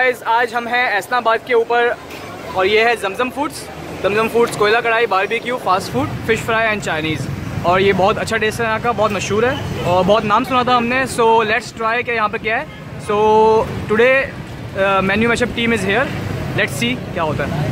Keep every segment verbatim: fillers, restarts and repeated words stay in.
Guys, आज हम हैं एसनाबाद के ऊपर और ये है जमजम फूड्स। जमजम फूड्स कोयला कढ़ाई, barbecue, fast food, fish fry and Chinese. और ये बहुत अच्छा टेस्ट है यहाँ का, बहुत मशहूर है और बहुत नाम सुना था हमने। सो लेट्स ट्राई कि यहाँ पे क्या है। So today menu mashup team is here, let's see क्या होता है।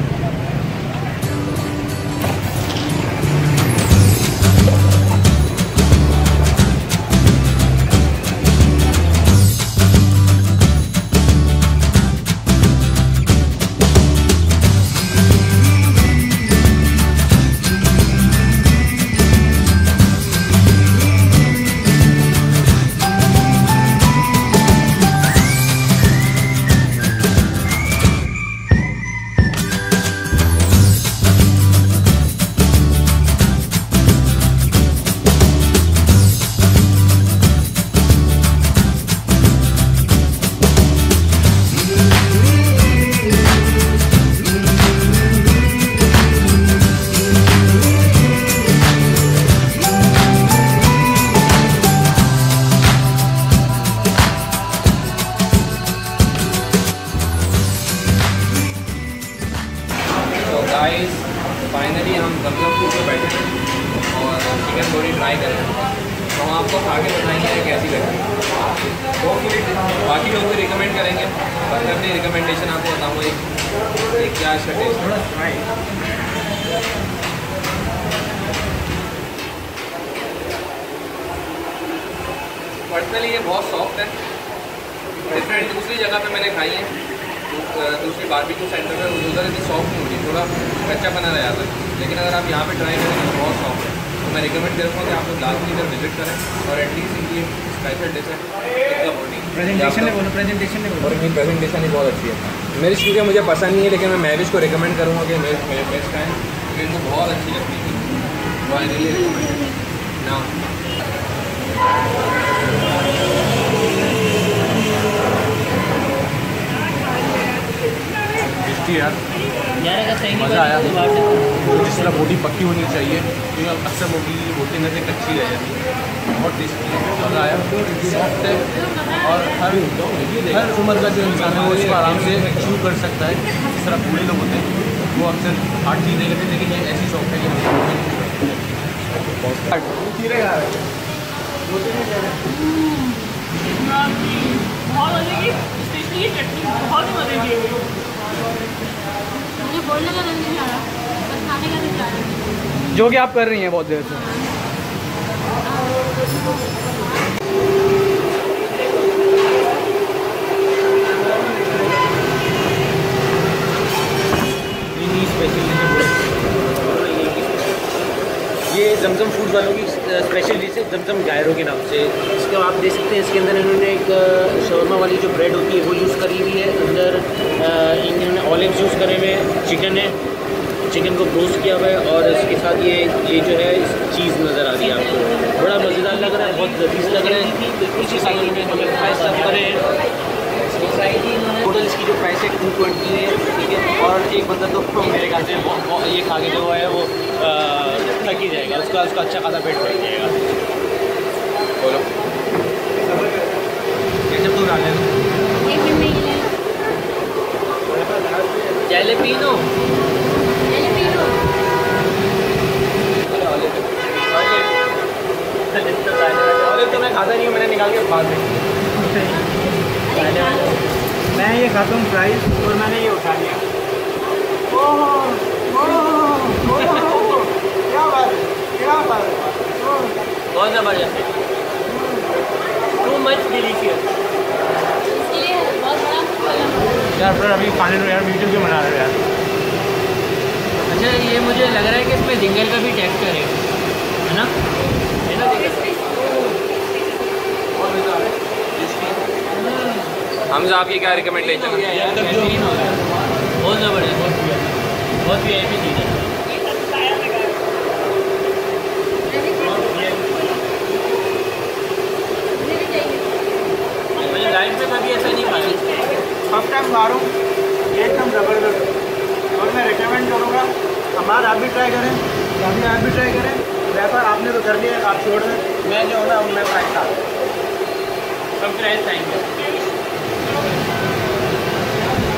फाइनली हम जमजम फूड पे बैठे हैं और चिकन बोरी ट्राई करें तो हम आपको खा के बताएंगे कैसी लगी। होपफुली बाकी लोग भी रिकमेंड करेंगे, पर अपनी रिकमेंडेशन आपको बताऊँगा एक, एक क्या इसका टेस्ट है। पर्सनली ये बहुत सॉफ्ट है, डिफरेंट दूसरी जगह पे मैंने खाई है, दूसरी बारबेक्यू सेंटर में उधर इतनी सॉफ्ट नहीं होती, थोड़ा कच्चा बना रह जाता है। लेकिन अगर आप यहाँ पे ट्राई करेंगे तो बहुत सॉफ्ट है। तो मैं रिकमेंड करूँगा कि आप लोग लाजमी इधर विजिट करें और एटलीस्ट इनकी स्पेशल डिश है प्रेजेंटेशन ने बोलो प्रेजेंटेशन ने बोलो और इनकी प्रेजेंटेशन ही बहुत अच्छी है। मेरी चीज़ें मुझे पसंद नहीं है, लेकिन मैं मैविश को रिकमेंड करूँगा कि मेरे मेरे बेस्ट टाइम क्योंकि इनको बहुत अच्छी लगती है। वो आई रियली रिकमेंड ना यार मज़ा आया। जिस तरह बोटी पक्की होनी चाहिए, क्योंकि अक्सर बोटी बोटी में से कच्ची रह जाती है। बहुत टेस्टी है, मज़ा आया, सॉफ्ट है और हर हर उम्र का जो इंसान है वो इसको आराम से चू कर सकता है। जिस तरह बूढ़े लोग होते हैं वो अक्सर हार्ड चीज़ें लेते हैं, लेकिन ये ऐसी सॉफ्ट है कि बहुत मजे की मुझे बोलने का नहीं आ रहा, बस खाने का नहीं आ रहा, जो कि आप कर रही हैं बहुत देर से। ये जमजम फूड वालों की स्पेशल डिश है, जमजम गायरों के नाम से। इसका आप देख सकते हैं, इसके अंदर इन्होंने एक शवरमा वाली जो ब्रेड होती है वो यूज़ करी हुई है। अंदर इन्होंने ऑलिव्स यूज़ करे हुए, चिकन है, चिकन को रोस्ट किया हुआ है और इसके साथ ये ये जो है चीज़ नज़र आ रही है आपको। बड़ा मज़ेदार लग रहा है, बहुत लजीज लग रहा है। इसी साथ में हमें प्राइस सर्व करे हैं। टोटल इसकी जो प्राइस है टू ट्वेंटी है, ठीक है। और एक बंदा तो मेरे ख्याल से ये खा के जो है वो थक ही जाएगा, उसका उसका अच्छा खासा पेट भर जाएगा। बोलो कैसे तो डाल लेना जैलेपिनो तो मैं खाता नहीं हूँ, मैंने निकाल के बाद में मैं ये खाता हूँ फ्राइज और मैंने ये उठा लिया। क्या बात है, क्या बात है, बहुत ज़बरदस्त, टू मच डिलीशियस। यार फिर अभी खाने दो यार, वीडियो क्यों बना रहे हो यार। अच्छा ये मुझे लग रहा है कि इसमें जिंगल का भी टेक्सचर है, है ना, है ना। हमजा आपकी क्या रिकमेंडेशन है? बहुत ज़बरदस्त, बहुत वी आई पी चीज़ है। मुझे लाइफ में कभी ऐसा नहीं खाया, फर्स्ट टाइम खा रहा हूँ, एकदम ज़बरदस्त और मैं रिकमेंड करूँगा। हमारा आप भी ट्राई करें, अभी आप भी ट्राई करें। व्यापार आपने तो कर लिया, आप छोड़ दें। मैं जो है ना उनमें प्राइस था सब प्राइस आएंगे।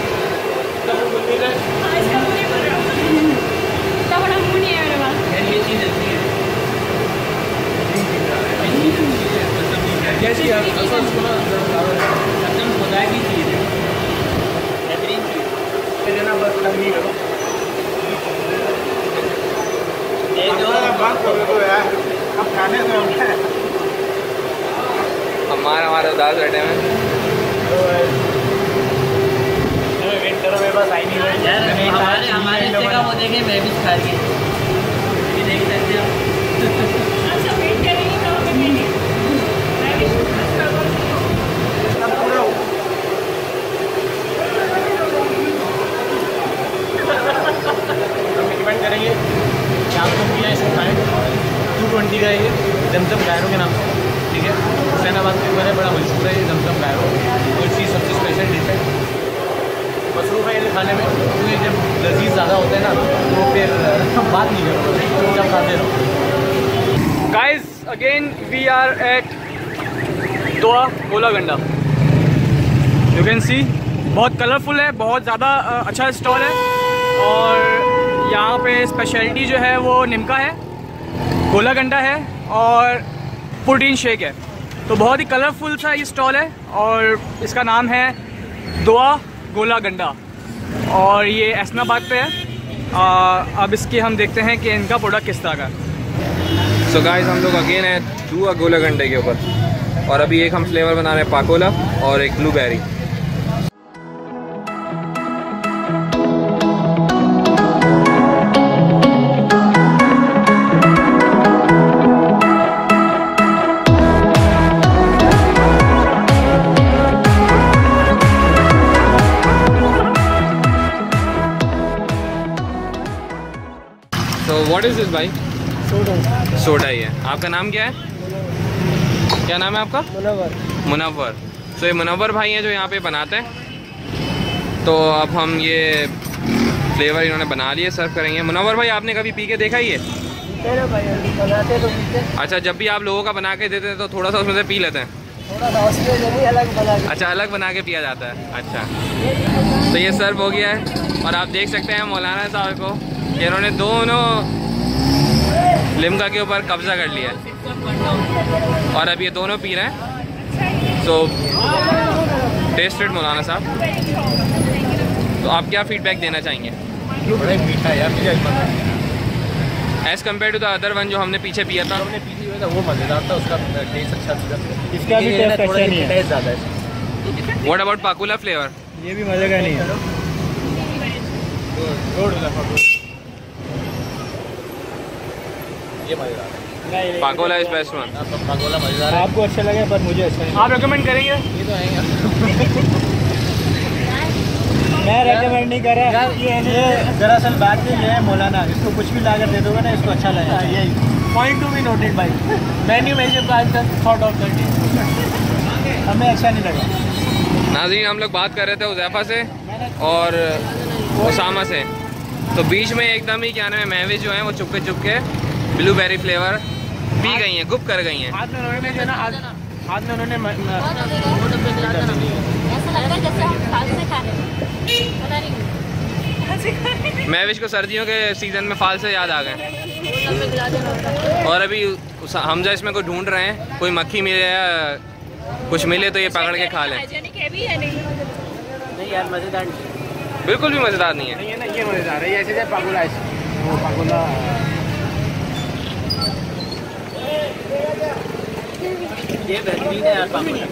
हमारा हमारे उदास बैठे हैं। वेट करो, मेरे पास आई नहीं रही यार। हमारे हमारे जगह वो देखें, मैं भी खा रही ये देख सकते हो। अच्छा वेट करेंगे तो हमें नहीं मैं भी रिकमेंड करेंगे कि आप लोग भी इसको खाएँ। टू ट्वेंटी का ये जमजम गायरों के नाम से, ठीक है। हुसैनाबाद के ऊपर है, बड़ा मशहूर है ये जमजम गायरों। और इसकी सबसे स्पेशल डिश है, मशरूफ है ये खाने में, क्योंकि जब लजीज ज़्यादा होते हैं ना तो फिर बात नहीं करो, जब खाते रहो। Guys again we are at दोआ गोलागंडा। यू कैन सी बहुत कलरफुल है, बहुत ज़्यादा अच्छा स्टॉल है। और यहाँ पे स्पेशलिटी जो है वो निमका है, गोलागंडा है और प्रोटीन शेक है। तो बहुत ही कलरफुल सा ये स्टॉल है और इसका नाम है दोआ गोलागंडा और ये एसनाबाद पे है। आ, अब इसके हम देखते हैं कि इनका प्रोडक्ट किस तरह का है। सो गाइस हम लोग अगेन है दुआ गोलागंडे के ऊपर और अभी एक हम फ्लेवर बना रहे हैं पाकोला और एक ब्लूबेरी। तो व्हाट इज दिस भाई? सोडा सोडा ही है। आपका नाम क्या है? क्या नाम है आपका? मुनव्वर। मुनव्वर। तो ये मुनव्वर भाई हैं जो यहाँ पे बनाते हैं। तो अब हम ये फ्लेवर इन्होंने बना लिए, सर्व करेंगे। मुनव्वर भाई आपने कभी पी के देखा ही है? बनाते तो अच्छा, जब भी आप लोगों का बना के देते हैं तो थोड़ा सा उसमें से पी लेते हैं? थोड़ा सा उसमें अलग बना के। अच्छा, अलग बना के पिया जाता है। अच्छा, तो ये सर्व हो गया है और आप देख सकते हैं मौलाना साहब को, इन्होंने दोनों लिम्का के ऊपर कब्जा कर लिया है और अब ये दोनों पी रहे हैं। सो टेस्टेड मौलाना साहब, तो आप क्या फीडबैक देना चाहेंगे? बड़ा ही मीठा है यार, मुझे as compare to the other one जो हमने पीछे पिया था। हमने पीछे हुआ था वो मज़ेदार था, उसका टेस्ट अच्छा था। इसका भी टेस्ट अच्छा नहीं है, टेस्ट ज़्यादा है। What about Pakola flavour? ये भी मज़े का नहीं है। ये मज़ेदार है, Pakola is best one. Pakola मज़ेदार है। आपको अच्छा लगे पर मुझे अच्छा नहीं। आप रेकमेंड करेंगे? ये तो आएंगे। मैं रेकमेंड नहीं कर रहा। ये दरअसल बात ये है मौलाना, इसको कुछ भी लाकर दे दोगे ना इसको अच्छा लगेगा। यही point to be noted by menu में जब आज तक थॉट ऑफ द हमें अच्छा नहीं लगा। नाज़रीन हम लोग बात कर रहे थे उज़ैफ़ा से और उसामा से, तो बीच में एकदम ही क्या नाम है महविश जो है वो Chupke Chupke blueberry flavour P गई हैं, गुप कर गई हैं। हाथ में उन्होंने जो है ना हाथ हाथ में उन्होंने ऐसा लग रहा है जैसे हम फाल से खा रहे हैं। पता नहीं महविश को सर्दियों के सीज़न में फाल से याद आ गए और अभी हमजा इसमें कोई ढूंढ रहे हैं, कोई मक्खी मिले या कुछ मिले तो ये पकड़ के खा लें। नहीं यार मज़ेदार नहीं, बिल्कुल भी मज़ेदार नहीं है। नहीं है ना, ये मज़ेदार है। ये ऐसे जैसे पागुला है वो पागुला। ये बेहतरीन है यार पागुला।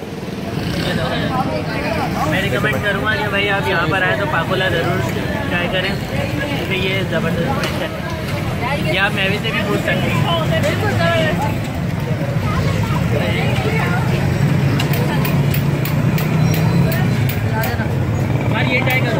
मैं रिकमेंड करूँगा कि भाई आप यहाँ पर आए तो पागुला ज़रूर ट्राई करें, क्योंकि ये ज़बरदस्त डिश है। ये आप महवी से भी पूछ सकते हैं। ये ट्राई करो।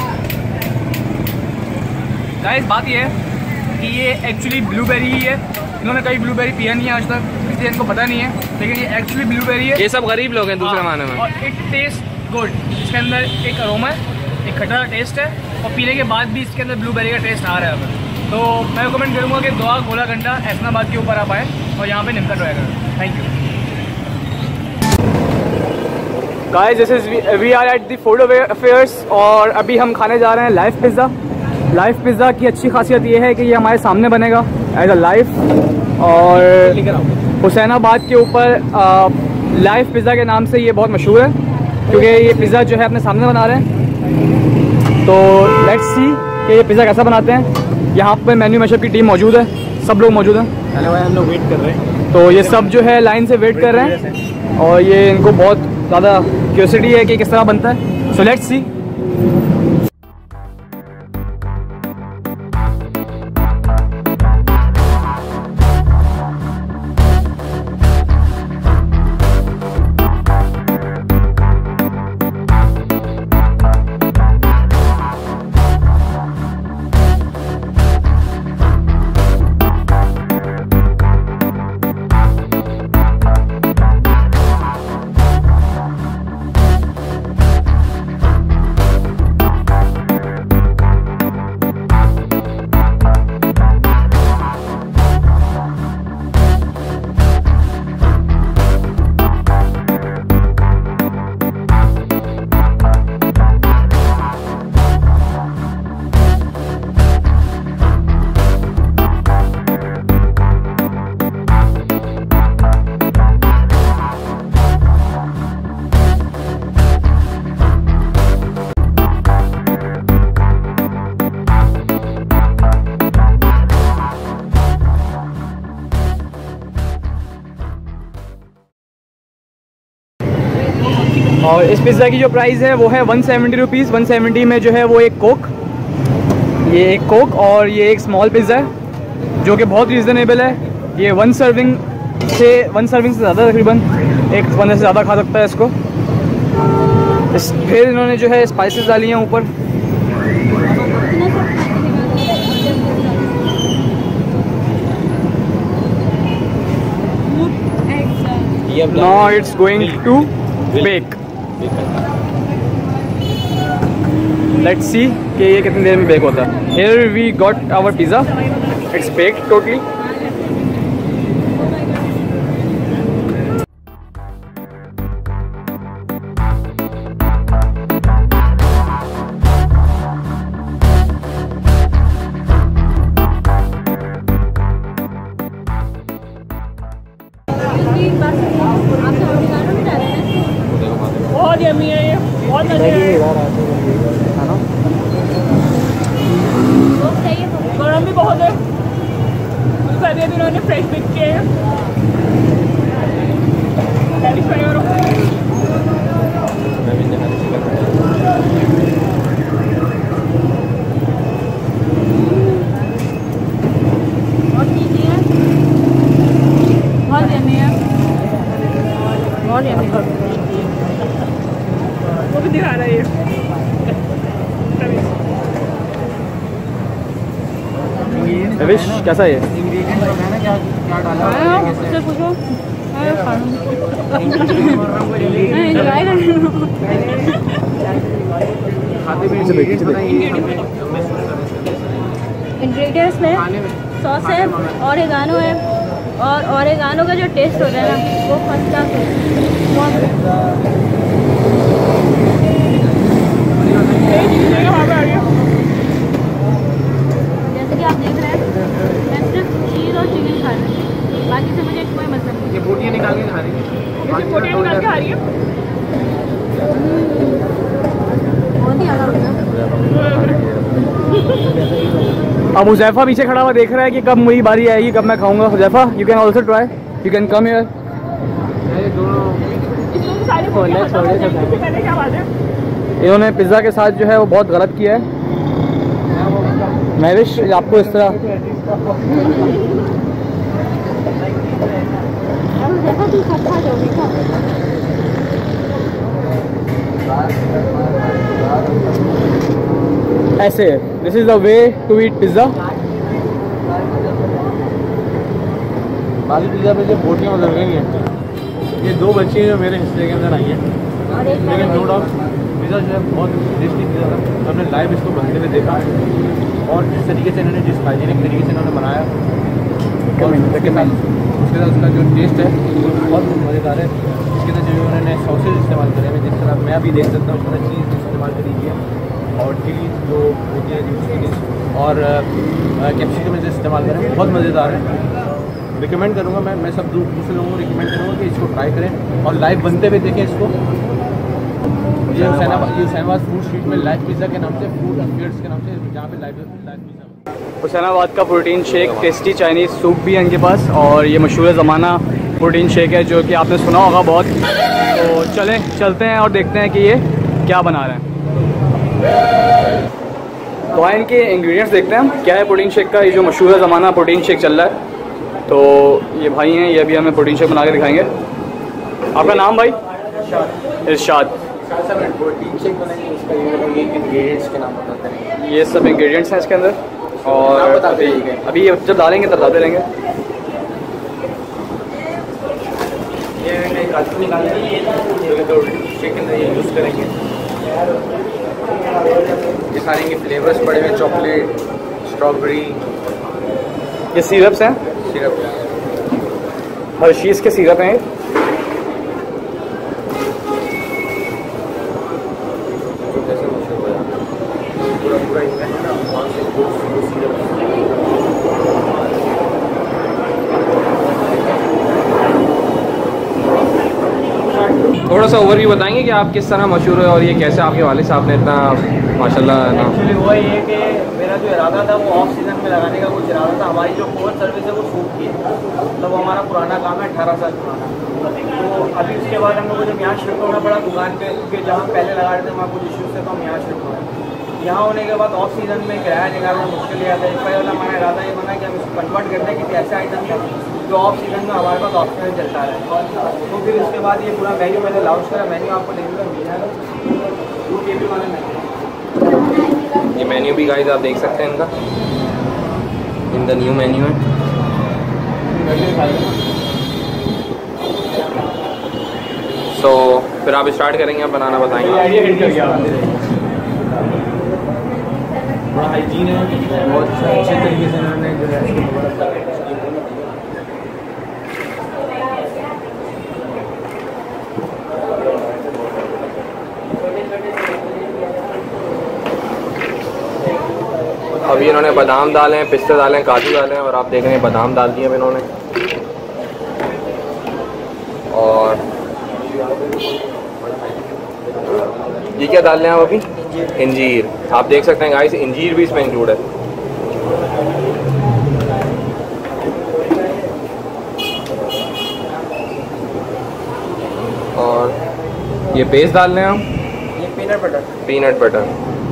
गाइस बात ये है कि ये एक्चुअली ब्लूबेरी ही है। इन्होंने कभी ब्लूबेरी पिया नहीं है आज तक, इसलिए इनको पता नहीं है, लेकिन ये एक्चुअली ब्लूबेरी है। ये सब गरीब लोग हैं दूसरे मायने में। और इट टेस्ट गुड, इसके अंदर एक अरोमा है, एक खट्टा टेस्ट है और पीने के बाद भी इसके अंदर ब्लूबेरी का टेस्ट आ रहा है हमें। तो मैं रिकमेंड करूँगा कि दोआ गोलागंडा एसनाबाद के ऊपर आप आए और यहाँ पे निमका ट्राई करें। Thank you guys, this is we are at the food affairs और अभी हम खाने जा रहे हैं लाइव पिज़्ज़ा। लाइव पिज़्ज़ा की अच्छी खासियत ये है कि ये हमारे सामने बनेगा एज अ लाइव, और हुसैनाबाद के ऊपर लाइव पिज़्ज़ा के नाम से ये बहुत मशहूर है, क्योंकि ये पिज़्ज़ा जो है अपने सामने बना रहे हैं। तो लेट्स सी कि ये पिज़्ज़ा कैसा बनाते हैं। यहाँ पे मेन्यू मैशअप की टीम मौजूद है, सब लोग मौजूद हैं। हेलो भाई, हम लोग वेट कर रहे हैं। तो ये सब जो है लाइन से वेट कर रहे हैं और ये इनको बहुत ज़्यादा क्यूरियोसिटी है कि किस तरह बनता है। So let's see. और इस पिज़्ज़ा की जो प्राइस है वो है one seventy rupees. One seventy में जो है वो एक कोक, ये एक कोक और ये एक स्मॉल पिज़्ज़ा है जो कि बहुत रीज़नेबल है। ये वन सर्विंग से वन सर्विंग से ज़्यादा तकरीबन एक बंदे से ज़्यादा खा सकता है इसको। इस फिर इन्होंने जो है स्पाइसेस डाली हैं ऊपर। Now it's going to bake. Let's see कि ये कितनी देर में बेक होता है। Here we got our pizza. It's baked totally. बहुत यम्मी है ये, बहुत मजे है। गरम भी बहुत है, सर्दियों दिनों ने फ्रेश पिक किए हैं। बहुत ईजी है, बहुत यम्मी है, बहुत यम्मी है। वो भी दिखा रहा है ये। रविश कैसा है ये? उससे पूछो। इंग्रेडिएंट्स में सॉस है, ऑरिगानो है, और ऑरिगानो का जो टेस्ट होता है ना वो फर्स्ट क्लास है। जैसे कि आप देख रहे हैं मैं सिर्फ चीज़ और चिकन खा रही हूँ, बाकी से मुझे कोई मतलब नहीं। ये बोटियाँ निकाल के खा रही है, ये बोटियाँ निकाल के खा रही है। बहुत ही आला होता है। अब हुज़ैफा पीछे खड़ा हुआ देख रहा है कि कब मेरी बारी आएगी, कब मैं खाऊंगा। Huzaifa, you can also try, you can come here. क्या बात है? इन्होंने पिज़्ज़ा के साथ जो है वो बहुत गलत किया है। महविश आपको इस तरह ऐसे, this is the way to eat pizza. बाकी पिज़्ज़ा पे जो बोटियाँ उधर गई हैं, ये दो बच्ची हैं जो मेरे हिस्से के अंदर आई हैं, लेकिन नो डाउट पिज़्ज़ा जो है बहुत टेस्टी पिज़्ज़ा था। हमने लाइव इसको बनते हुए देखा और जिस तरीके से इन्होंने, जिस हाइजीनिक तरीके से इन्होंने बनाया उसके साथ उसके साथ उसका जो टेस्ट है वो बहुत मज़ेदार है। इसके अंदर जो उन्होंने सॉसेज इस्तेमाल करे हैं, जिस तरह मैं अभी देख सकता हूँ उस तरह चीज़ इस्तेमाल करी है और चिली जो होती है चिली और कैप्सिकम से इस्तेमाल करें, बहुत मज़ेदार है। रिकमेंड करूँगा मैं मैं सब दूसरे लोगों को रिकमेंड करूँगा कि इसको ट्राई करें और लाइव बनते हुए देखें इसको। ये हुसैनाबाद ये हुसैनाबाद फूड स्ट्रीट में लाइव पिज़्ज़ा के नाम से, फूड अफेयर्स के नाम से, जहाँ पे लाइव लाइव पिज़्ज़ा। हुसैनाबाद का protein shake, tasty Chinese soup भी है इनके पास, और ये मशहूर ज़माना प्रोटीन शेक है जो कि आपने सुना होगा बहुत। तो चलें चलते हैं और देखते हैं कि ये क्या बना रहे हैं। तो आए इनके इंग्रेडिएंट्स देखते हैं हम क्या है प्रोटीन शेक का। ये जो मशहूर ज़माना प्रोटीन शेक चल रहा है, तो ये भाई हैं, ये अभी हमें प्रोटीन शेक बना के दिखाएंगे। आपका नाम भाई? इरशाद। प्रोटीन शेक बनाएंगे, उसका ये इंग्रेडिएंट्स के नाम बताते हैं। ये सब इंग्रेडिएंट्स हैं इसके अंदर, और अभी अभी ये जब डालेंगे तब बताते रहेंगे। ये काजू निकालेंगे, तो शेक के अंदर ये यूज़ करेंगे। ये सारे इनके फ्लेवर्स पड़े हुए, चॉकलेट, स्ट्रॉबेरी, ये सिरप्स हैं, सिरप, हर्शीज़ के सिरप हैं। पूरा पूरा थोड़ा सा ओवरव्यू बताएंगे कि आप किस तरह मशहूर है और ये कैसे आपके वालिद साहब ने इतना माशाल्लाह ना। एक्चुअली हुआ ये कि मेरा जो इरादा था वो ऑफ सीज़न में लगाने का कुछ इरादा था। हमारी जो कोर सर्विस है वो सूट की है, मतलब वो हमारा पुराना काम है, अठारह साल पुराना। तो अभी उसके बाद हम लोग को जब यहाँ शिफ्ट होना पड़ा दुकान पे, क्योंकि जहाँ पहले लगा रहे थे वहाँ कुछ इश्यूज थे, तो हम यहाँ शिफ्ट हुए। यहाँ होने के बाद ऑफ सीज़न में किराया निकालना मुश्किल ही आता है। इसका वाला हमारा इरादा ये बना कि हम इसको कन्वर्ट करते हैं किसी ऐसे आइटम का जो ऑफ सीज़न में हमारे पास ऑप्शन चलता है। तो फिर उसके बाद ये पूरा मेन्यू मैंने लॉन्च करा। मेन्यू आपको देखने को मिल जाएगा, वो केबी वाले मेन्यू। ये मेन्यू भी गाइस आप देख सकते हैं इनका, इन द न्यू मेन्यू है। सो so, फिर आप स्टार्ट करेंगे, आप बनाना बताएंगे। बड़ा हाइजीन है, बहुत अच्छे तरीके से इन्होंने जो है अभी इन्होंने बादाम डाले हैं, पिस्ते डाले हैं, काजू डाले हैं, और आप देख रहे हैं बादाम डाल दिए अब इन्होंने। और ये क्या डाल रहे हैं आप अभी? इंजीर। आप देख सकते हैं गाइस, इंजीर भी इसमें इंक्लूड है। और ये पेस्ट डाल रहे हैं हम, ये पीनट बटर पीनट बटर।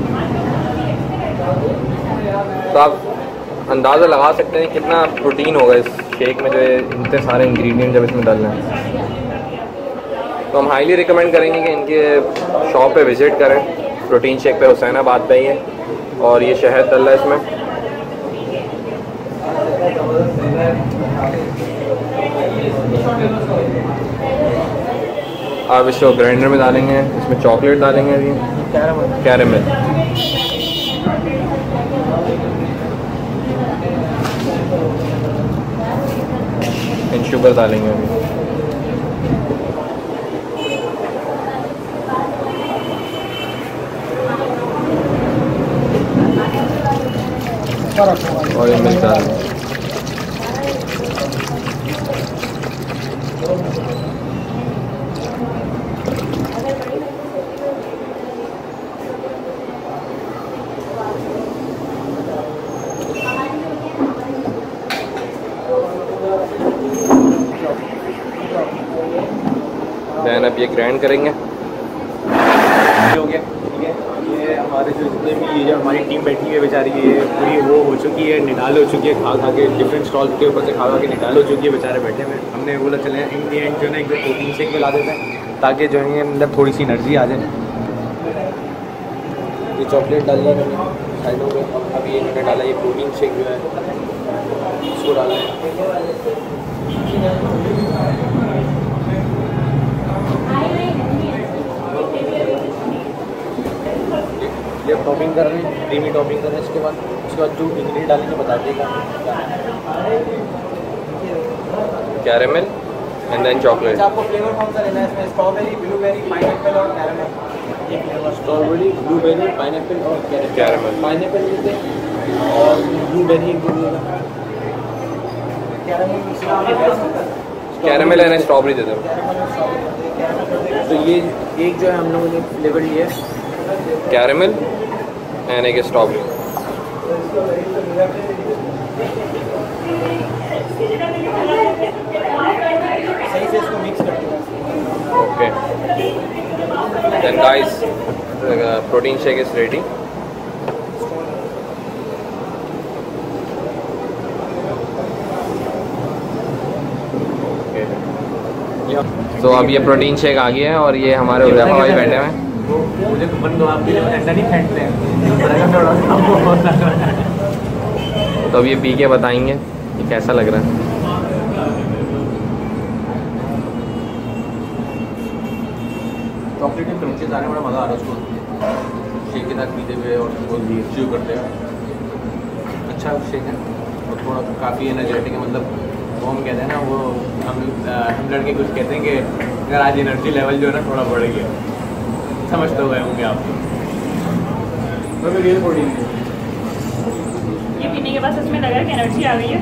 तो आप अंदाज़ा लगा सकते हैं कितना प्रोटीन होगा इस शेक में, जो है इतने सारे इंग्रेडिएंट जब इसमें डालना है। तो हम हाईली रिकमेंड करेंगे कि इनके शॉप पे विज़िट करें। प्रोटीन शेक पे हुसैनाबाद पे ही है, और ये शहद डल रहा है इसमें। आप इसको ग्राइंडर में डालेंगे, इसमें चॉकलेट डालेंगे, अभी कैरेमल, एंड शुगर डालेंगे अभी। और ये मिल्क डाल दें। देन अब ये ग्राइंड करेंगे। हो गया, ठीक है। ये हमारे जो जितने भी ये जो हमारी टीम बैठी है बेचारी, ये पूरी वो हो चुकी है, निडाल हो चुकी है, खा खा के डिफरेंट स्टॉल के ऊपर से खा खा के निडाल हो चुकी है बेचारे बैठे हुए। हमने बोला चले इन दी एंड जो है एक प्रोटीन शेक में ला देते हैं, ताकि जो है मतलब थोड़ी सी एनर्जी आ जाए। ये चॉकलेट डाली है मैंने साइडों में, अभी ये मैंने डाला, ये प्रोटीन शेक जो है इसको डाला है। ये टॉपिंग कर रहे हैं, क्रीमी टॉपिंग कर रहे हैं। इसके बाद उसके बाद जो इंग्रेडिएंट डालेंगे बता देगा। Caramel and then chocolate. आपको फ्लेवर कौन सा लेना है इसमें? स्ट्रॉबेरी, ब्लूबेरी, पाइनएप्पल और कैरेमल। ये फ्लेवर स्ट्रॉबेरी, ब्लूबेरी, पाइनएप्पल और कैरेमल। पाइनएप्पल लेते हैं और ब्लूबेरी एक दे दीजिएगा। कैरेमल इसका बेस्ट है। कैरेमल एंड स्ट्रॉबेरी दे दो। तो ये एक जो है हम लोगों ने फ्लेवर लिया है कैरेमल एंड एक स्ट्रॉबेरी। सही से इसको मिक्स करते हैं। Okay then guys protein shake is ready. तो अब ये प्रोटीन शेक आ गया है और ये हमारे उज़ैफा भाई बैठे हुए हैं। मुझे तो बंद दो, आप भी ठंडा नहीं फेंकते हैं। तो अब ये पी के बताएंगे कि कैसा लग रहा है। चॉकलेट के क्रंचेस आने में बड़ा मज़ा आ रहा है उसको शेक के साथ पीते हुए और उसको च्यू करते हैं। अच्छा शेक है और थोड़ा काफ़ी एनर्जेटिक है। मतलब वो हम कहते हैं ना, वो हम हम लड़के कुछ कहते हैं कि अगर आज एनर्जी लेवल जो है ना थोड़ा बढ़ गया, समझते हुए होंगे आप। रियल प्रोटीन ये पीने के बाद इसमें लगा कि एनर्जी आ गई है।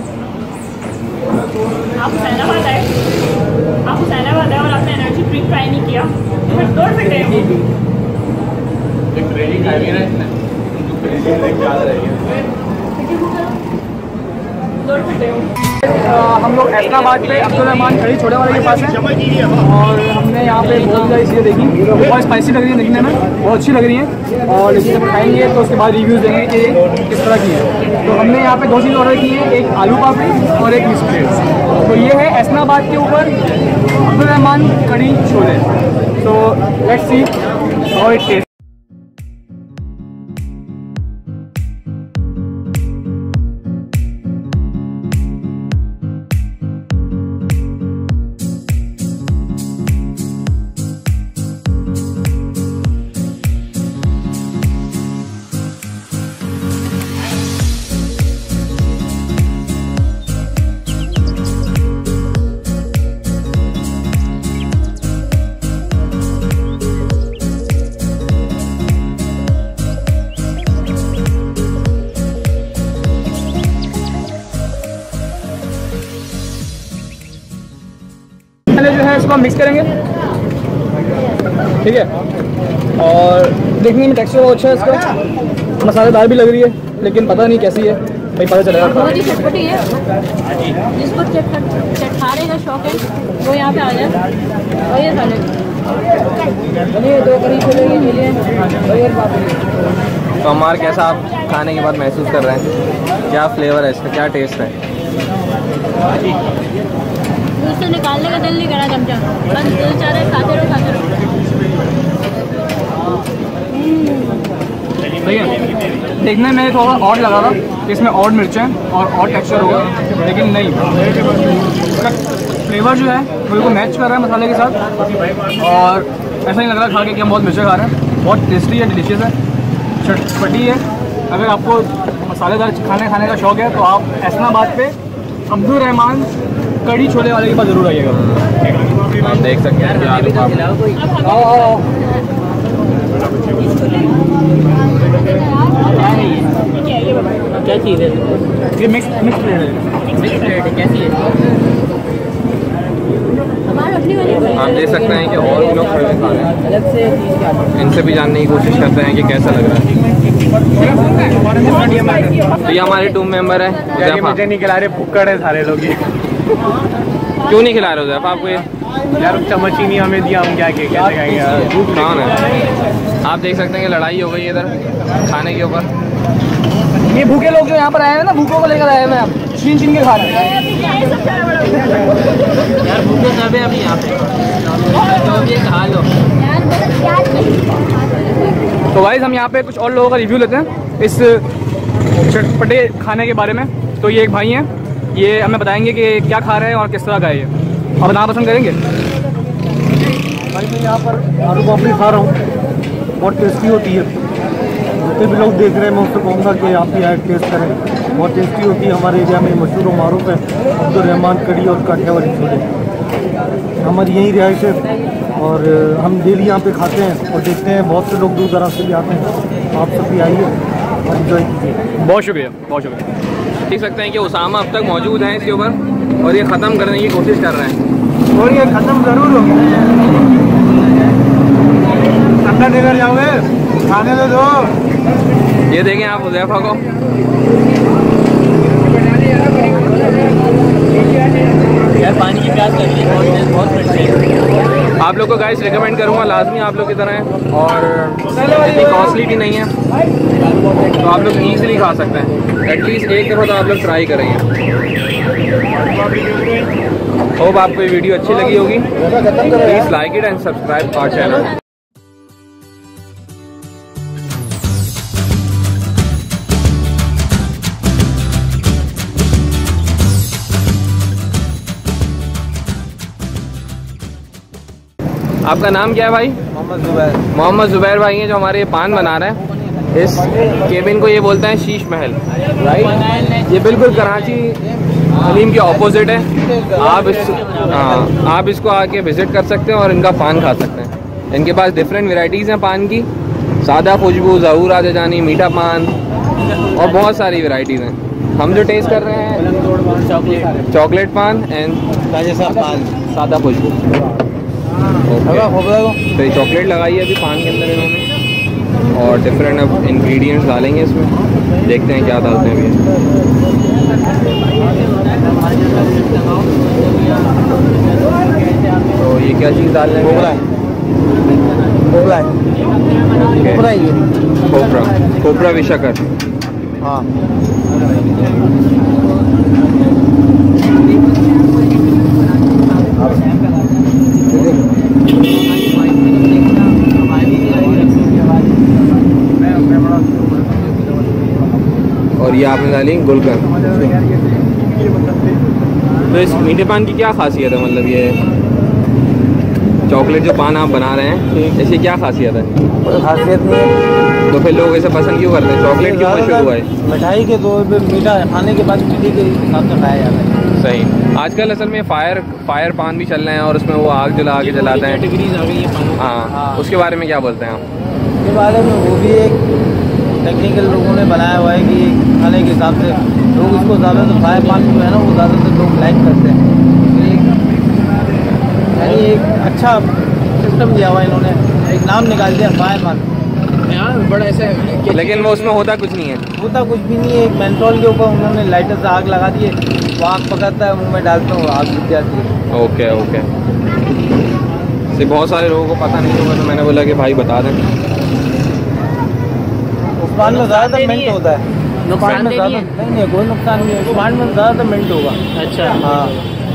आप हुसैनाबाद आए आप हुसैनाबाद आए और आपने एनर्जी ड्रिंक ट्राई नहीं किया तो फिर दौड़ फिटे हो। एक ट्रेनिंग खाई है ना इसने, जो क्रेजी याद रहेगी। दौड़ फिटे हो। हम लोग ऐसनाबाद पे अब्दुल रहमान कड़ी छोड़े वाले के पास हैं और हमने यहाँ पे बहुत सारी चीज़ें देखी। बहुत स्पाइसी लग रही है देखने में, बहुत अच्छी लग रही हैं और इसे जब खाएंगे तो उसके बाद रिव्यूज़ देंगे कि किस तरह की है। तो हमने यहाँ पे दो चीज़ ऑर्डर की है, एक आलू पापड़ी और एक मिक्स प्लेट। तो ये है ऐसनाबाद के ऊपर अब्दुल रहमान कड़ी छोले। तो let's see how it taste. पहले जो है इसको हम मिक्स करेंगे, ठीक है। और देखने में टेक्सचर बहुत अच्छा है इसका, मसालेदार भी लग रही है, लेकिन पता नहीं कैसी है भाई, पता चलेगा। बहुत ही चटपटी है, जिसको चटखारे का शौक है वो यहाँ पे आ जाए और ये खा ले। चलिए दो करी छोले के लिए तो हमारे कैसा आप खाने के बाद महसूस कर रहे हैं? क्या फ्लेवर है इसका, क्या टेस्ट है? उससे निकालने का दिल नहीं करा चमचा, बस दिल चाह रहा है खाते रहो खाते रहो। ठीक है, देखने में थोड़ा ऑड लगा था कि इसमें ऑड मिर्चें और ऑड टेक्सचर होगा, लेकिन नहीं, उसका फ्लेवर जो है बिल्कुल मैच कर रहा है मसाले के साथ और ऐसा नहीं लग रहा खा के कि हम बहुत मिर्चें खा रहे हैं। बहुत टेस्टी है, डिलीशियस है, चटपटी है। अगर आपको मसालेदार खाने खाने का शौक़ है तो आप ऐसनाबाद पे अब्दुल रहमान कड़ी छोले वाले के पास जरूर आइएगा। आप देख सकते हैं कि आलू पापड़ी क्या चीज़ है? ये मिक्स मिक्स प्लेट है। मिक्स प्लेट है, कैसी है? आप देख सकते हैं कि और भी लोग खड़े खा रहे हैं, इनसे भी जानने की कोशिश करते हैं कि कैसा लग रहा है। तो ये हमारे टीम मेंबर है उज़ैफा। मुझे नहीं खिला रहे, भुक्कड़ है सारे लोग। क्यों नहीं खिला रहे उज़ैफा आपको? ये यार चम्मच ही नहीं हमें दिया, हम क्या कैसे खाएंगे? भूख कौन है? आप देख सकते हैं कि लड़ाई हो गई इधर खाने के ऊपर। ये भूखे लोग जो यहाँ पर आए हैं ना, भूखों को लेकर आए हैं, आप छीन छीन के खा रहे हैं। यार भूखे सब है अभी यहाँ पे, तो ये खा लो। तो गाइस हम यहाँ पे कुछ और लोगों का रिव्यू लेते हैं इस चटपटे खाने के बारे में। तो ये एक भाई हैं, ये हमें बताएंगे कि क्या खा रहे हैं और किस तरह का है ये, और बताना पसंद करेंगे। भाई मैं यहाँ पर आलू पापड़ी खा रहा हूँ, बहुत टेस्टी होती है। जितने भी लोग देख रहे हैं मैं उससे कहूँगा कि आप भी आए टेस्ट करें, बहुत टेस्टी होती है। हमारे एरिया में मशहूर और मारूफ है अब्दुल रहमान कड़ी और काठियावाड़ी छोले। हमारी यहीं रिहाइश है और हम डेली यहाँ पे खाते हैं और देखते हैं बहुत से लोग दूर दराज से भी आते हैं। आप सब भी आइए और इन्जॉय कीजिए। बहुत शुक्रिया, बहुत शुक्रिया। देख सकते हैं कि उसामा अब तक मौजूद हैं इसके ऊपर। और ये ख़त्म करने की कोशिश कर रहे हैं। और ये ख़त्म ज़रूर होगा। ठंडा लेकर जाओगे, खाने दो दो। ये देखें आप हुज़ैफा को, यार पानी की प्यास लग रही है बहुत बहुत मिनट। आप लोग को गाइस रिकमेंड करूँगा लाजमी आप लोग की तरह है, और इतनी कॉस्टली भी नहीं है, तो आप लोग ईज़िली खा सकते हैं। एटलीस्ट एक दफ़ा तो आप लोग ट्राई करेंगे। होप आपको ये वीडियो अच्छी लगी होगी। Please like it and subscribe our channel. आपका नाम क्या है भाई? मोहम्मद जुबैर। मोहम्मद जुबैर भाई हैं जो हमारे ये पान बना रहे हैं। इस केबिन को ये बोलते हैं शीश महल, राइट? ये बिल्कुल कराची हलीम के ऑपोजिट है। आप इस हाँ आप इसको आके विज़िट कर सकते हैं और इनका पान खा सकते हैं। इनके पास डिफरेंट वेराइटीज़ हैं पान की, सादा खुशबू, ज़हूर आजानी, मीठा पान और बहुत सारी वेराइटीज़ हैं। हम जो टेस्ट कर रहे हैं चॉकलेट पान एंड सादा खुशबू। तो ये चॉकलेट लगाई है अभी पान के अंदर इन्होंने, और डिफरेंट अब इंग्रेडिएंट्स डालेंगे इसमें। देखते हैं क्या डालते हैं अभी। तो ये क्या चीज़ डाल रहे हैं? कोबरा कोबरा ये कोबरा कोबरा विशाकर। हाँ और ये आपने डाली गुलकंद। तो इस मीठे पान की क्या खासियत है? मतलब ये चॉकलेट जो पान आप बना रहे हैं, इसकी क्या खासियत है? कोई खासियत नहीं है। तो फिर लोग इसे पसंद क्यों करते हैं? चॉकलेट क्यों मशहूर हुआ है? मिठाई के तौर पे मीठा खाने के बाद मीठे के साथ तो खाया जाता है। सही। आजकल असल में फायर फायर पान भी चल रहे हैं और उसमें वो आग जला के जलाते हैं। कैटेगरीज आ गई है पानी। हाँ, उसके बारे में क्या बोलते हैं आप? उसके बारे में वो भी एक टेक्निकल लोगों ने बनाया हुआ है कि खाने के हिसाब से लोग इसको ज़्यादा तो फायर पान जो है ना वो ज़्यादातर लोग लाइक करते हैं। तो एक यानी एक अच्छा सिस्टम दिया हुआ इन्होंने, एक नाम निकाल दिया फायर पान। यहाँ बड़ा ऐसा है, लेकिन वो उसमें होता कुछ नहीं है। होता कुछ भी नहीं है। एक मेंथोल के ऊपर उन्होंने लाइटर से आग लगा दी है, वो आग पकड़ता है, मुँह में डालता हूँ, आग बुझ जाती है। Okay okay. से बहुत सारे लोगों को पता नहीं होगा, तो मैंने बोला कि भाई बता दें। उस पान में ज़्यादातर मिंट होता है। नुकसान में नहीं ज़्यादा है? नहीं नहीं कोई नुकसान नहीं है। उस पान में ज़्यादातर मिंट होगा। अच्छा हाँ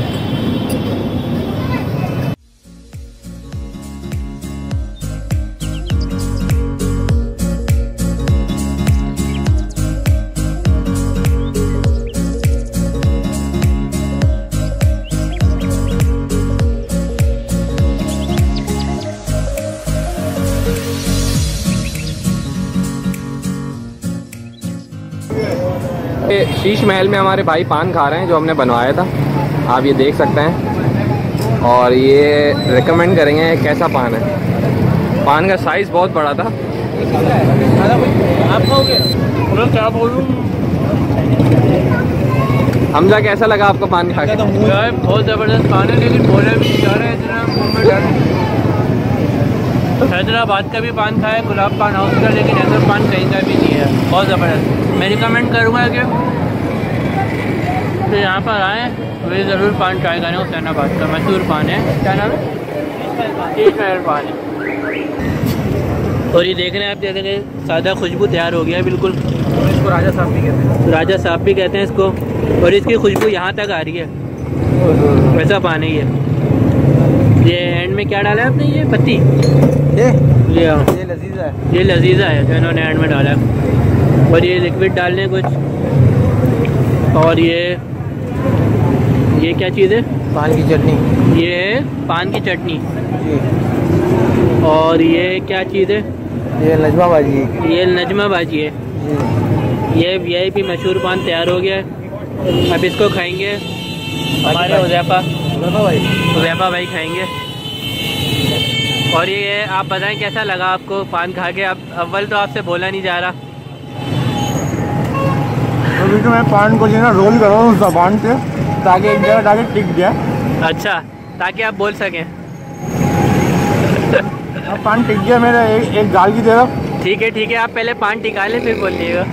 शीश महल में हमारे भाई पान खा रहे हैं जो हमने बनवाया था, आप ये देख सकते हैं। और ये रिकमेंड करेंगे कैसा पान है। पान का साइज़ बहुत बड़ा था। आप खाओगे? क्या बोलूँ, हमजा कैसा लगा आपको पान खा के? बहुत ज़बरदस्त पान है, लेकिन बोला भी नहीं जा रहा है इतना मुँह में डाल। हैदराबाद का भी पान खाया, गुलाब पान हाउस का, लेकिन ऐसा पान कहीं का भी नहीं है। बहुत ज़बरदस्त। मैं रिकमेंड करूँगा कि तो यहाँ पर आएँ, वे ज़रूर पान ट्राई करें। हुसैनाबाद का मशहूर पान है, क्या नाम है? शीश महल पान है। और ये देख रहे हैं आप, जैसे सादा खुशबू तैयार हो गया है बिल्कुल। इसको राजा साहब भी कहते हैं। राजा साहब भी कहते हैं इसको, और इसकी खुशबू यहाँ तक आ रही है। वैसा पान है ये। ये एंड में क्या डाला है आपने? ये पत्ती, ये ये ये लजीजा है। ये लजीजा है जो इन्होंने एंड में डाला है। और ये लिक्विड डाल लें कुछ। और ये ये क्या चीज़ है? पान की चटनी। ये है पान की चटनी। जी। और ये क्या चीज़ है? ये नजमा बाजी है। ये नजमा बाजी है। जी। ये वी आई पी मशहूर पान तैयार हो गया है। अब इसको खाएंगे हमारे हुज़ैफा भाई हुज़ैफा भाई खाएंगे। और ये आप बताएं कैसा लगा आपको पान खा के? अब अव्वल तो आपसे बोला नहीं जा रहा। अभी तो मैं पान को जो है ना रोल कर रहा हूँ ज़बान पे, ताकि एक जगह ताकि टिक जाए। अच्छा, ताकि आप बोल सकें। अब पान टिक गया मेरा एक, एक गाल की तरफ। ठीक है ठीक है, आप पहले पान टिका लें फिर बोलिएगा।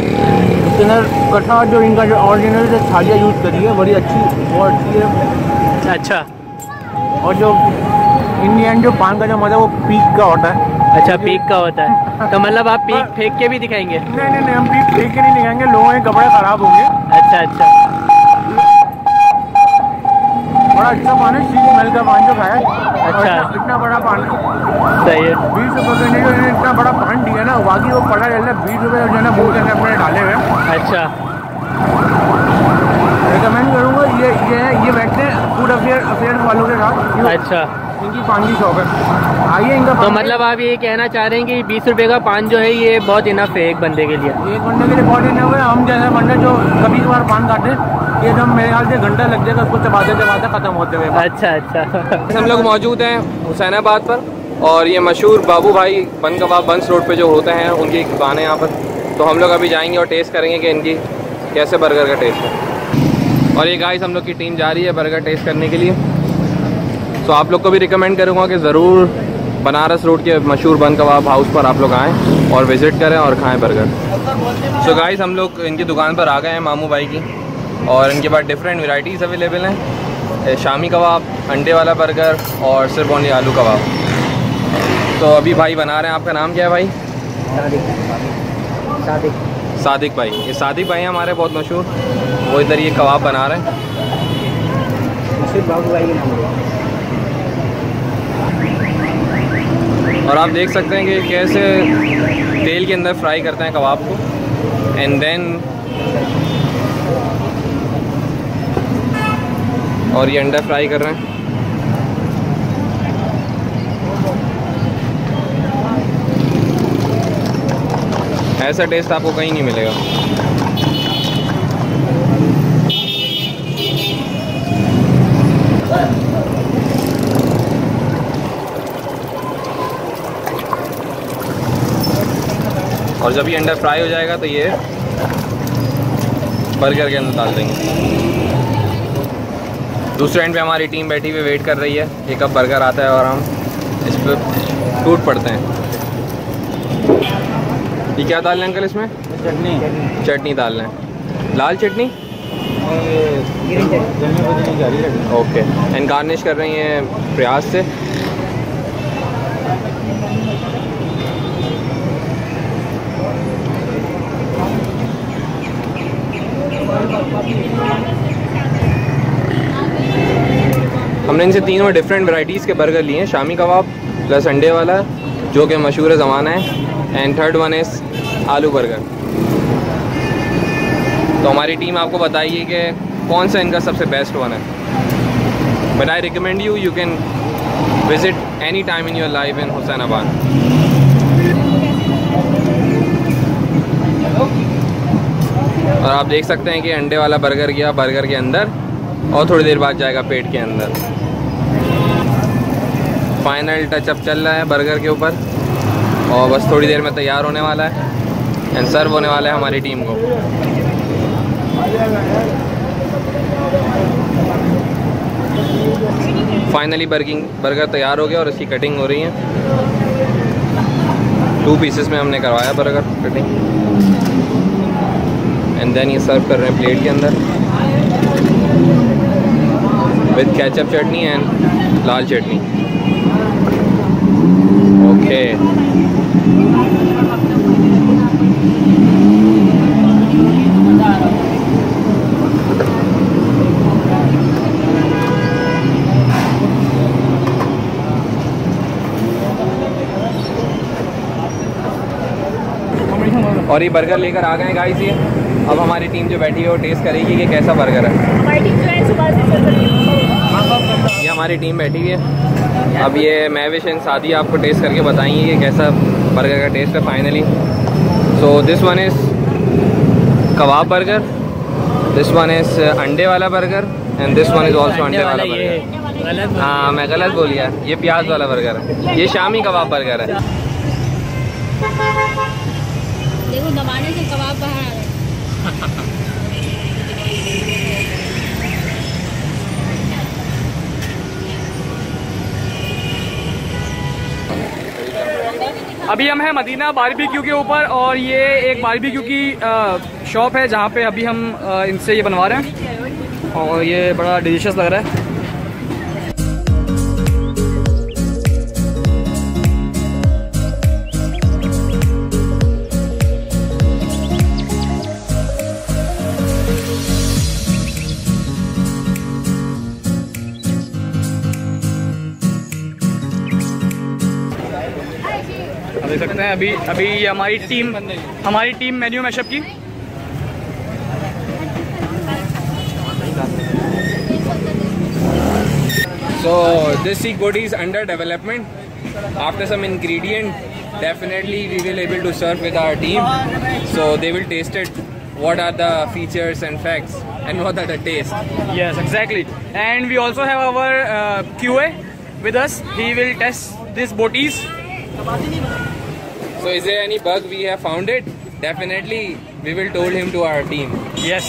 कथा जो इनका जो ऑरिजिनल जो थालियाँ यूज़ करी है बड़ी अच्छी, बहुत अच्छी है। अच्छा, और जो इंडियन जो पान का जो मज़ा वो पीक का होता है। अच्छा पीक का होता है, तो मतलब आप पीक फेंक के भी दिखाएंगे? नहीं नहीं नहीं, हम पीक फेंक के नहीं दिखाएंगे, लोगों के कपड़े ख़राब होंगे। अच्छा अच्छा, बड़ा अच्छा पान है, शीश महल का पान जो खाया। अच्छा, इतना बड़ा पान सही है। बीस रुपये का नहीं, जो इतना बड़ा पान दिया ना, बाकी वो पड़ा रहता है बीस रुपये जो है ना मुँह के अंदर अपने डाले हुए। अच्छा, रिकमेंड करूँगा, ये ये है, ये बैठते हैं फूड अफेयर अफेयर वालों के साथ। अच्छा, इनकी पान की शॉप है, आइए इनका। तो मतलब आप ये कहना चाह रहे हैं कि बीस रुपए का पान जो है ये बहुत इनफ है एक बंदे के लिए? एक बंदे के लिए बहुत इनफ है। हम जैसे बंदे जो कभी कभार पान खाते हैं, ये तो मेरे ख्याल से घंटा लग जाएगा उसको चबाते चबाते खत्म होते हुए। अच्छा अच्छा। हम लोग मौजूद हैं हुसैनाबाद पर, और ये मशहूर बाबू भाई बन कबाब बंस रोड पे जो होते हैं उनकी दुकान है यहाँ पर। तो हम लोग अभी जाएंगे और टेस्ट करेंगे कि इनकी कैसे बर्गर का टेस्ट है। और ये गाइस हम लोग की टीम जा रही है बर्गर टेस्ट करने के लिए। तो आप लोग को भी रिकमेंड करूँगा कि ज़रूर बनारस रोड के मशहूर बन कबाब हाउस पर आप लोग आएँ और विज़िट करें और खाएँ बर्गर। सो गाइस हम लोग इनकी दुकान पर आ गए हैं मामू भाई की, और इनके पास डिफरेंट वैरायटीज़ अवेलेबल हैं, शामी कबाब, अंडे वाला बर्गर और सिर्फ ओनली आलू कबाब। तो अभी भाई बना रहे हैं। आपका नाम क्या है भाई? सादिक। सादिक भाई, ये सादिक भाई हैं हमारे बहुत मशहूर, वो इधर ये कबाब बना रहे हैं। बाबू भाई के नाम। और आप देख सकते हैं कि कैसे तेल के अंदर फ्राई करते हैं कबाब को, एंड देन और ये अंडा फ्राई कर रहे हैं। ऐसा टेस्ट आपको कहीं नहीं मिलेगा। और जब ये अंडा फ्राई हो जाएगा तो ये बर्गर के अंदर डाल देंगे। दूसरे एंड पे हमारी टीम बैठी हुई वेट कर रही है कि कब बर्गर आता है और हम इस पर टूट पड़ते हैं। ये क्या डाल रहे हैं अंकल इसमें? चटनी चटनी डाल रहे हैं, लाल चटनी। ओके, एंड गार्निश कर रही हैं प्याज से। हमने इनसे तीनों डिफरेंट वैरायटीज़ के बर्गर लिए हैं, शामी कबाब प्लस अंडे वाला जो कि मशहूर ज़माना है, and third one is aloo burger. तो हमारी टीम आपको बताइए कि कौन सा इनका सबसे बेस्ट वन है। But I recommend you you can visit any time in your life in Hussainabad. और आप देख सकते हैं कि अंडे वाला बर्गर गया बर्गर के अंदर और थोड़ी देर बाद जाएगा पेट के अंदर। फाइनल टचअप चल रहा है बर्गर के ऊपर और बस थोड़ी देर में तैयार होने वाला है एंड सर्व होने वाला है हमारी टीम को। फाइनली बर्गिंग बर्गर तैयार हो गया और इसकी कटिंग हो रही है। टू पीसेस में हमने करवाया बर्गर कटिंग, एंड देन ये सर्व कर रहे हैं प्लेट के अंदर with ketchup chutney and lal chutney. Okay, और ये बर्गर लेकर आ गए गाइस। ये अब हमारी टीम जो बैठी है वो टेस्ट करेगी कि कैसा बर्गर है। हमारी टीम जो है सुबह से चल रही है। ये हमारी टीम बैठी हुई है। अब ये महविश एंड सादी आपको टेस्ट करके बताएंगे कि कैसा बर्गर का टेस्ट है finally. So this one is kebab burger, this one is अंडे वाला burger and this one is also अंडे वाला बर्गर। हाँ मैं गलत बोल गया, ये प्याज वाला बर्गर है, ये शामी कबाब बर्गर है। देखो दबाने से कबाब बाहर आ रहे हैं। अभी हम हैं मदीना बारबेक्यू के ऊपर और ये एक बारबेक्यू की शॉप है जहाँ पे अभी हम आ, इनसे ये बनवा रहे हैं और ये बड़ा डिलीशियस लग रहा है। देख सकते हैं अभी अभी हमारी टीम हमारी टीम मेन्यू मैशअप की। So this Sikh body is under development. After some ingredient, definitely we will able to serve with our team. So they will taste it. What are the features and facts, and what are the taste? Yes, exactly. And we also have our uh, Q A with us. He will test these botis. So is there any bug we have found it? Definitely we will told him to our team. Yes.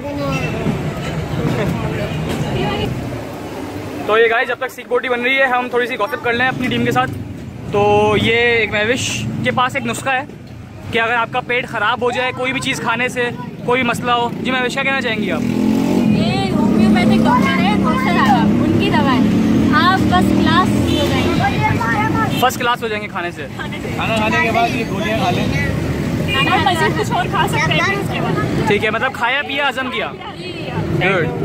तो ये guys जब तक सीख बोटी बन रही है हम थोड़ी सी गॉसिप कर लें अपनी टीम के साथ। तो ये एक महविश के पास एक नुस्खा है कि अगर आपका पेट ख़राब हो जाए कोई भी चीज़ खाने से, कोई भी मसला हो। जी महविश क्या कहना चाहेंगी आप? ये होम्योपैथिक डॉक्टर है उनकी दवा है, आप फर्स्ट क्लास हो जाएंगे। फर्स्ट क्लास हो जाएंगे खाने से। खाना खाने के बाद ये गोलियां खा लें। खाना कुछ और खा सकते हैं। ठीक है, मतलब खाया पिया हजम किया। गुड।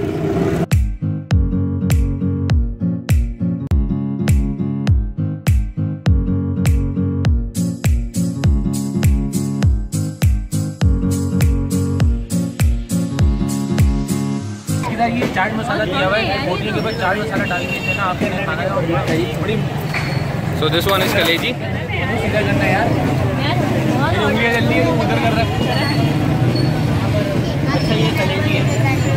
ये चाट मसाला दिया हुआ है, बोटियों के ऊपर चाट मसाला डाल के देना आपके लिए खाना का बड़ी। So this one is कलेजी। सीधा करना यार, मेरी उंगलियां जल्दी है, उधर कर रहा है। अच्छा ये कलेजी है,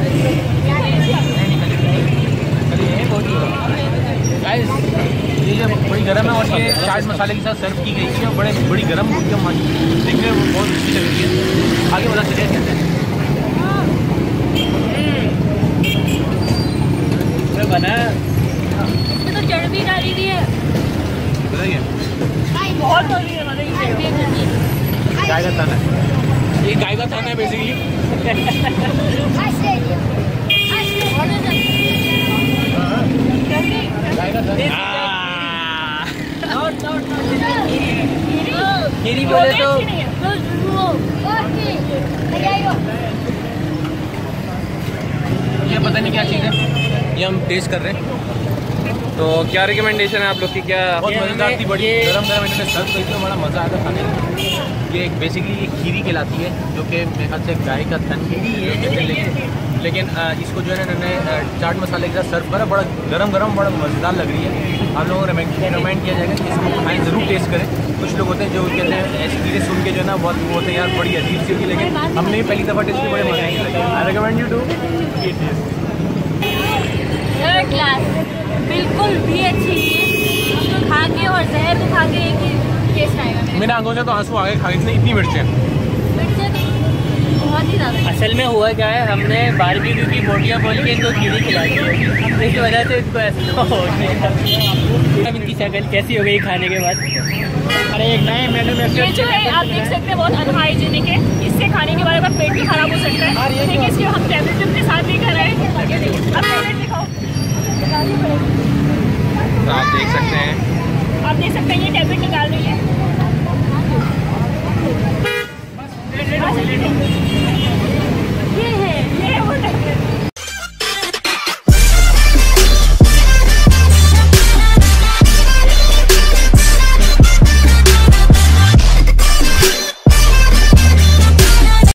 गाइस ये जो बड़ी गर्म है और ये चाट मसाले के साथ सर्व की गई है। बड़े बड़ी गर्म बोटियाँ देखने में बहुत अच्छी लग रही है। आगे बता चलिए कहते हैं बना इसमें तो चर्बी डाली हुई है। बताइए बहुत जल्दी है, मतलब गाय का थाना है, ये गाय का थाना है बेसिकली। गाय का थाना गिरी बोले तो ये पता नहीं क्या चीज़ है, ये हम टेस्ट कर रहे हैं। तो क्या रिकमेंडेशन है आप लोग की? क्या बहुत मज़ेदार थी, बड़ी गरम गरम इन्होंने सर्व करी तो बड़ा मज़ा आया था खाने में। ये एक बेसिकली ये खीरी कहलाती है जो कि मेरे ख्याल से गाय का थन है, लेकिन लेकिन आ, इसको जो है ना इन्होंने चाट मसाले के साथ सर्व करा। बड़ा गरम गरम बड़ा मज़ेदार लग रही है। आप लोगों को रिकमेंड किया जाएगा कि इसको खाएँ, ज़रूर टेस्ट करें। कुछ लोग होते हैं जो कहते हैं ऐसी चीज़ें सुन के जो है ना बहुत वो होते हैं यार बड़ी अजीब सी होगी, लेकिन हमने पहली दफ़ा टेस्ट की, बड़े मज़े की लगे। I recommend you to taste. Third class बिल्कुल भी अच्छी नहीं है, उसको खा के और जहर को खा के एक ही टेस्ट आएगा। मेरे आंखों से तो आंसू आगे खा इतनी इतनी मिर्चें मिर्चें तो बहुत ही ज़्यादा। असल में हुआ क्या है, हमने बारबेक्यू की बोटियाँ बोल के इनको खीरी खिलाई है, इसकी वजह से इनको ऐसा हो गया। इनकी शक्ल कैसी हो गई खाने के बाद? अरे एक नए मेनू में ये जो है आप देख सकते हैं बहुत अनहाइजीनिक है, इससे खाने के बाद पेट भी खराब हो सकता है। ठीक है, इसके हम टैबलेट के साथ भी कर रहे हैं। अब टैबलेट दिखाओ। तो आप देख सकते हैं, आप देख सकते हैं ये टैबलेट निकाल रही है।